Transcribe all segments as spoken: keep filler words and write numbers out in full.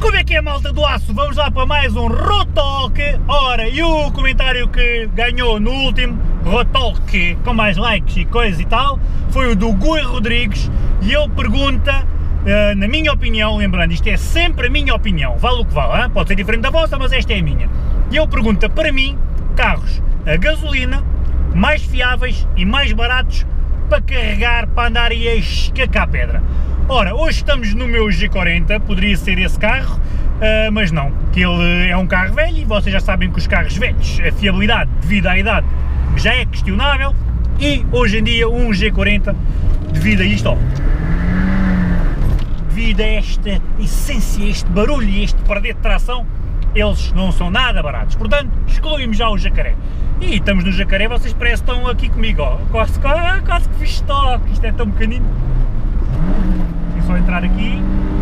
Como é que é, malta do aço? Vamos lá para mais um Rotalk. Ora, e o comentário que ganhou no último Rotalk, com mais likes e coisa e tal, foi o do Gui Rodrigues, e ele pergunta, uh, na minha opinião, lembrando, isto é sempre a minha opinião, vale o que vale, hein? Pode ser diferente da vossa, mas esta é a minha. E ele pergunta, para mim, carros a gasolina, mais fiáveis e mais baratos para carregar, para andar e a escacar pedra. Ora, hoje estamos no meu G quarenta, poderia ser esse carro, uh, mas não, que ele é um carro velho e vocês já sabem que os carros velhos, a fiabilidade devido à idade já é questionável, e hoje em dia um G quarenta, devido a isto, ó, devido a esta essência, este barulho e este perder de tração, eles não são nada baratos, portanto excluímos já o jacaré. E estamos no jacaré, vocês parecem que estão aqui comigo, ó, quase, quase, quase que fiz toque, isto é tão pequenino. É só entrar aqui,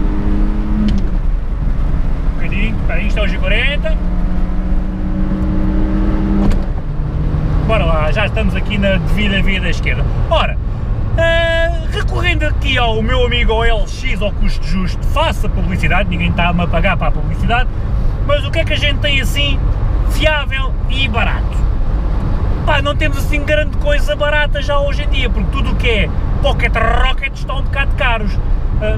um bocadinho, espera aí, isto é o G quarenta. Bora lá, já estamos aqui na devida via da esquerda. Ora, uh, recorrendo aqui ao meu amigo O L X, ao custo justo, faça publicidade, ninguém está-me a pagar para a publicidade, mas o que é que a gente tem assim fiável e barato? Pá, não temos assim grande coisa barata já hoje em dia, porque tudo o que é Pocket Rockets estão um bocado caros. Uh,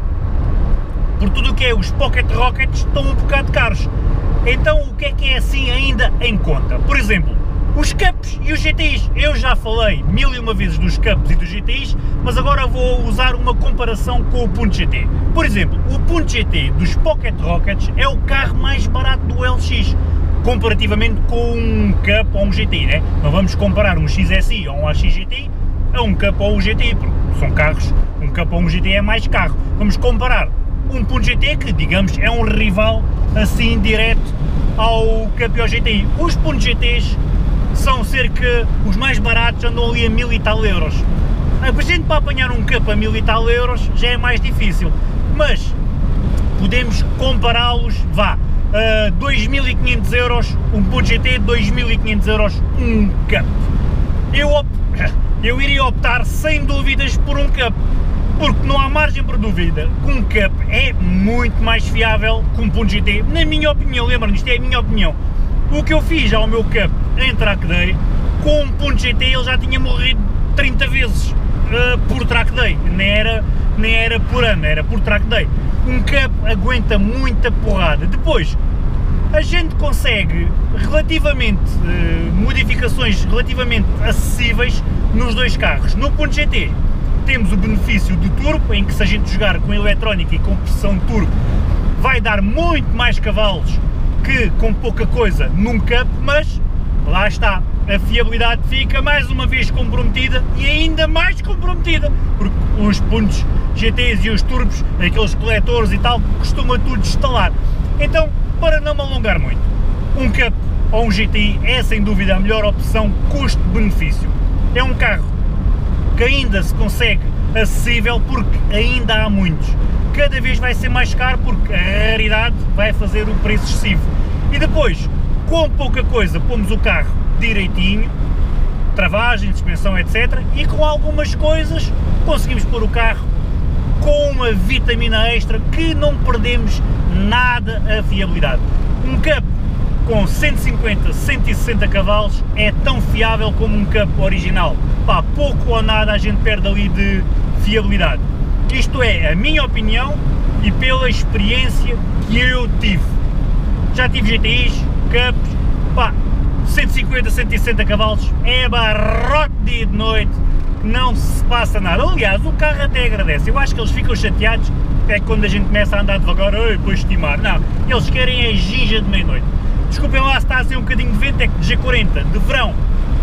por tudo o que é os Pocket Rockets estão um bocado caros. Então o que é que é assim ainda em conta? Por exemplo, os Cups e os G T Is. Eu já falei mil e uma vezes dos Cups e dos G T Is, mas agora vou usar uma comparação com o Punto G T. Por exemplo, o Punto G T dos Pocket Rockets é o carro mais barato do L X, comparativamente com um Cup ou um G T I, né? Não vamos comparar um X S I ou um A X G T I a um Cup ou um G T I, porque são carros, um Cup ou um G T I é mais carro. Vamos comparar um Punto G T, que digamos é um rival assim direto ao Cup e ao G T I. Os Punto G Ts são cerca, os mais baratos andam ali a mil e tal euros. A gente para apanhar um Cup a mil e tal euros já é mais difícil, mas podemos compará-los, vá, a dois mil e quinhentos euros um Punto G T, dois mil e quinhentos euros um Cup. Eu, op... eu iria optar sem dúvidas por um Cup, porque não há margem para dúvida que um Cup é muito mais fiável que um Punto G T, na minha opinião. Lembra-me, isto é a minha opinião. O que eu fiz ao meu Cup em track day, com um Punto G T ele já tinha morrido trinta vezes uh, por track day, nem era, nem era por ano, era por track day. Um Cup aguenta muita porrada. Depois, a gente consegue relativamente, uh, modificações relativamente acessíveis nos dois carros. No Punto G T temos o benefício do turbo, em que se a gente jogar com eletrónica e com pressão de turbo, vai dar muito mais cavalos que com pouca coisa num Cup, mas lá está, a fiabilidade fica mais uma vez comprometida e ainda mais comprometida, porque os Puntos G Ts e os turbos, aqueles coletores e tal, costuma tudo instalar. Então, para não me alongar muito, um Cup ou um G T I é sem dúvida a melhor opção custo-benefício. É um carro que ainda se consegue acessível porque ainda há muitos. Cada vez vai ser mais caro porque a raridade vai fazer o preço excessivo. E depois, com pouca coisa, pomos o carro direitinho, travagem, suspensão, etcétera. E com algumas coisas conseguimos pôr o carro com uma vitamina extra que não perdemos nada a fiabilidade. Um Cup com cento e cinquenta, cento e sessenta cavalos é tão fiável como um Cup original. Pá, pouco ou nada a gente perde ali de fiabilidade. Isto é a minha opinião e pela experiência que eu tive. Já tive G T Is, Cups, pá, cento e cinquenta, cento e sessenta cavalos, é barrote dia e de noite, não se passa nada. Aliás, o carro até agradece. Eu acho que eles ficam chateados é quando a gente começa a andar devagar, e depois estimar. Não, eles querem a ginja de meia-noite. Desculpem lá se está a ser um bocadinho de vento, é que de G quarenta, de verão,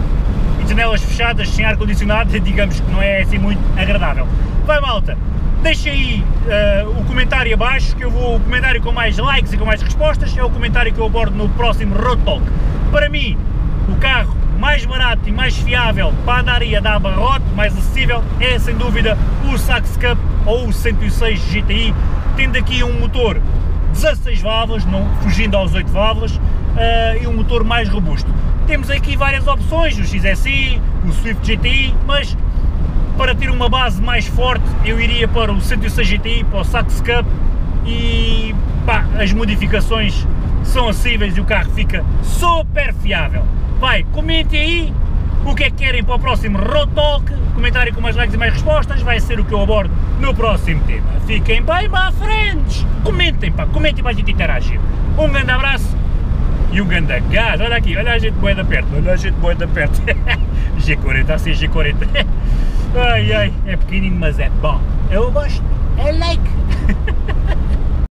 e janelas fechadas, sem ar-condicionado, digamos que não é assim muito agradável. Vai, malta! Deixem aí uh, o comentário abaixo, que eu vou, o comentário com mais likes e com mais respostas, é o comentário que eu abordo no próximo Road Talk. Para mim, o carro mais barato e mais fiável para andar e a dar barrote, mais acessível, é sem dúvida o Saxo Cup ou o cento e seis G T I, tendo aqui um motor dezasseis válvulas, não fugindo aos oito válvulas, uh, e um motor mais robusto. Temos aqui várias opções, o X S I, o Swift G T I, mas para ter uma base mais forte eu iria para o cento e seis G T I, para o Saxo Cup e pá, as modificações são acessíveis e o carro fica super fiável. Vai, comentem aí o que é que querem para o próximo Road Talk, comentário com mais likes e mais respostas, vai ser o que eu abordo no próximo tema. Fiquem bem, my friends! Comentem, pá, comentem para a gente interagir. Um grande abraço e um grande gás. Olha aqui, olha a gente boa da perto, olha a gente boa da perto. G quarenta, assim G quarenta. Ai ai, é pequenino mas é bom. Eu gosto, é like.